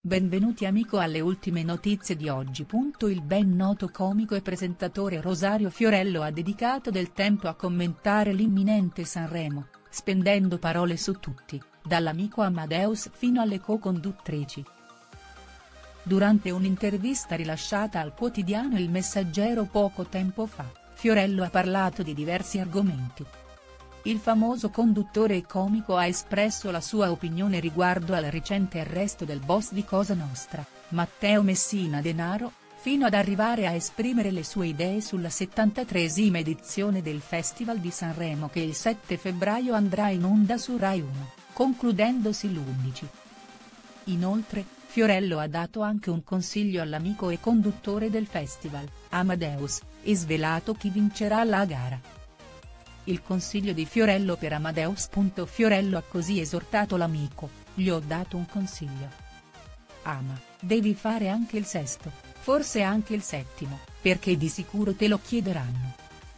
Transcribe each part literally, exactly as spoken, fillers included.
Benvenuti amico alle ultime notizie di oggi. Il ben noto comico e presentatore Rosario Fiorello ha dedicato del tempo a commentare l'imminente Sanremo, spendendo parole su tutti, dall'amico Amadeus fino alle co-conduttrici. Durante un'intervista rilasciata al quotidiano Il Messaggero poco tempo fa, Fiorello ha parlato di diversi argomenti. Il famoso conduttore e comico ha espresso la sua opinione riguardo al recente arresto del boss di Cosa Nostra, Matteo Messina Denaro, fino ad arrivare a esprimere le sue idee sulla settantatreesima edizione del Festival di Sanremo che il sette febbraio andrà in onda su Rai uno, concludendosi l'undici. Inoltre, Fiorello ha dato anche un consiglio all'amico e conduttore del festival, Amadeus, e svelato chi vincerà la gara. Il consiglio di Fiorello per Amadeus. Fiorello ha così esortato l'amico: gli ho dato un consiglio. Ama, devi fare anche il sesto, forse anche il settimo, perché di sicuro te lo chiederanno.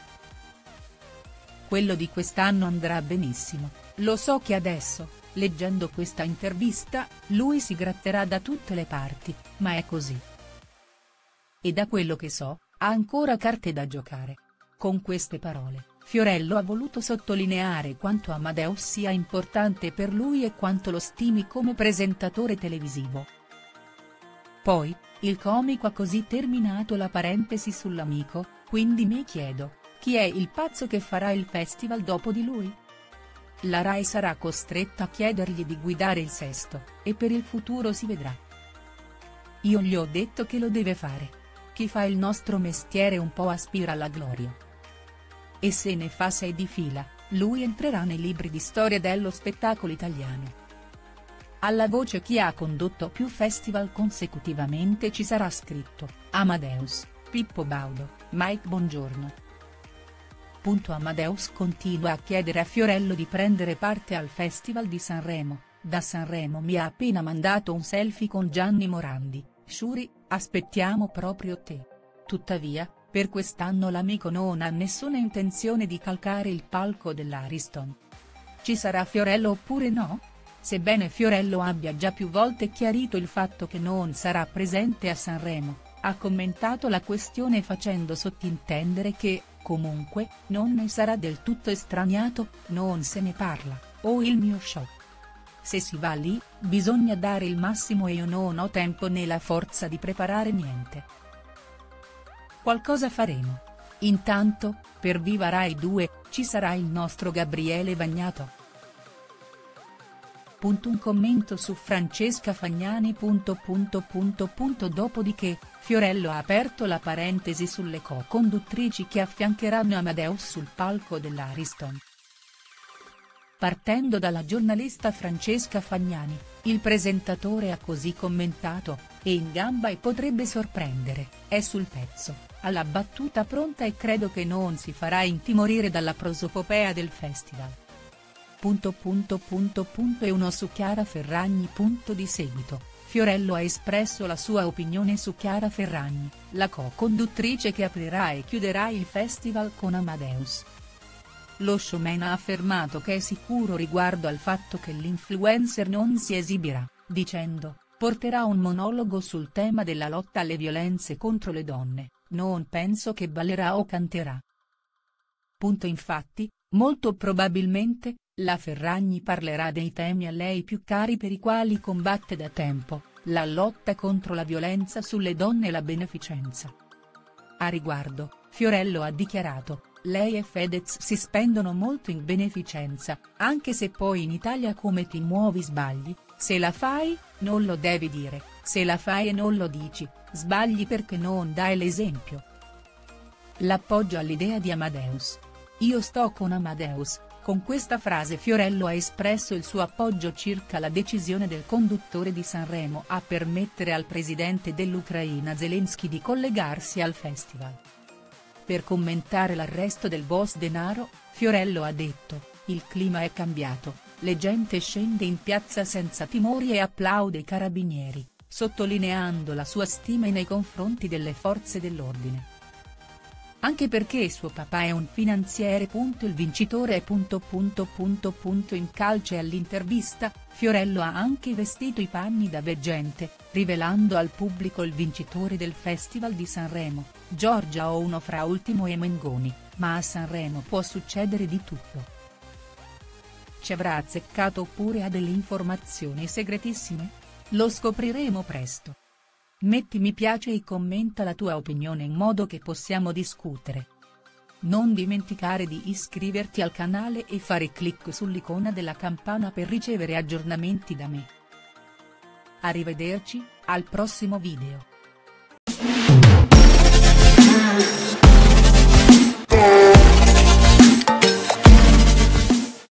Quello di quest'anno andrà benissimo, lo so che adesso, leggendo questa intervista, lui si gratterà da tutte le parti, ma è così. E da quello che so, ha ancora carte da giocare. Con queste parole, Fiorello ha voluto sottolineare quanto Amadeus sia importante per lui e quanto lo stimi come presentatore televisivo. Poi, il comico ha così terminato la parentesi sull'amico: quindi mi chiedo, chi è il pazzo che farà il festival dopo di lui? La Rai sarà costretta a chiedergli di guidare il sesto, e per il futuro si vedrà. Io gli ho detto che lo deve fare. Chi fa il nostro mestiere un po' aspira alla gloria. E se ne fa sei di fila, lui entrerà nei libri di storia dello spettacolo italiano. Alla voce chi ha condotto più festival consecutivamente ci sarà scritto: Amadeus, Pippo Baudo, Mike Bongiorno. Amadeus continua a chiedere a Fiorello di prendere parte al Festival di Sanremo: da Sanremo mi ha appena mandato un selfie con Gianni Morandi, Shuri, aspettiamo proprio te. Tuttavia, per quest'anno l'amico non ha nessuna intenzione di calcare il palco dell'Ariston. Ci sarà Fiorello oppure no? Sebbene Fiorello abbia già più volte chiarito il fatto che non sarà presente a Sanremo, ha commentato la questione facendo sottintendere che, comunque, non ne sarà del tutto estraniato: non se ne parla, o il mio show. Se si va lì, bisogna dare il massimo e io non ho tempo né la forza di preparare niente. Qualcosa faremo. Intanto, per Viva Rai due, ci sarà il nostro Gabriele Bagnato. Un commento su Francesca Fagnani. Dopodiché, Fiorello ha aperto la parentesi sulle co-conduttrici che affiancheranno Amadeus sul palco dell'Ariston. Partendo dalla giornalista Francesca Fagnani, il presentatore ha così commentato: è in gamba e potrebbe sorprendere, è sul pezzo, ha la battuta pronta e credo che non si farà intimorire dalla prosopopea del festival. Punto punto punto punto e uno su Chiara Ferragni. Punto di seguito, Fiorello ha espresso la sua opinione su Chiara Ferragni, la co-conduttrice che aprirà e chiuderà il festival con Amadeus. Lo showman ha affermato che è sicuro riguardo al fatto che l'influencer non si esibirà, dicendo: porterà un monologo sul tema della lotta alle violenze contro le donne, non penso che ballerà o canterà. Punto infatti, molto probabilmente, la Ferragni parlerà dei temi a lei più cari per i quali combatte da tempo: la lotta contro la violenza sulle donne e la beneficenza. A riguardo, Fiorello ha dichiarato: lei e Fedez si spendono molto in beneficenza, anche se poi in Italia come ti muovi sbagli, se la fai, non lo devi dire, se la fai e non lo dici, sbagli perché non dai l'esempio. L'appoggio all'idea di Amadeus. Io sto con Amadeus. Con questa frase Fiorello ha espresso il suo appoggio circa la decisione del conduttore di Sanremo a permettere al presidente dell'Ucraina Zelensky di collegarsi al festival. Per commentare l'arresto del boss Denaro, Fiorello ha detto: il clima è cambiato, la gente scende in piazza senza timori e applaude i carabinieri, sottolineando la sua stima nei confronti delle forze dell'ordine. Anche perché suo papà è un finanziere. Il vincitore è. In calce all'intervista, Fiorello ha anche vestito i panni da veggente, rivelando al pubblico il vincitore del Festival di Sanremo, Giorgia o uno fra Ultimo e Mengoni, ma a Sanremo può succedere di tutto. Ci avrà azzeccato oppure ha delle informazioni segretissime? Lo scopriremo presto. Metti mi piace e commenta la tua opinione in modo che possiamo discutere. Non dimenticare di iscriverti al canale e fare clic sull'icona della campana per ricevere aggiornamenti da me. Arrivederci, al prossimo video.